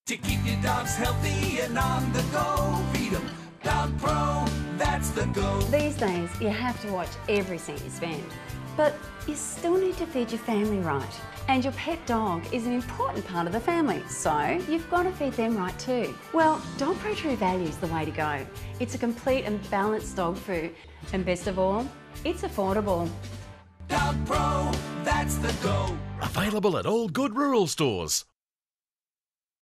To keep your dogs healthy and on the go, feed 'em Dog Pro, that's the go. These days, you have to watch every cent you spend, but you still need to feed your family right. And your pet dog is an important part of the family, so you've got to feed them right too. Well, Dog Pro True Value is the way to go. It's a complete and balanced dog food, and best of all, it's affordable. Dog Pro, that's the go. Available at all good rural stores.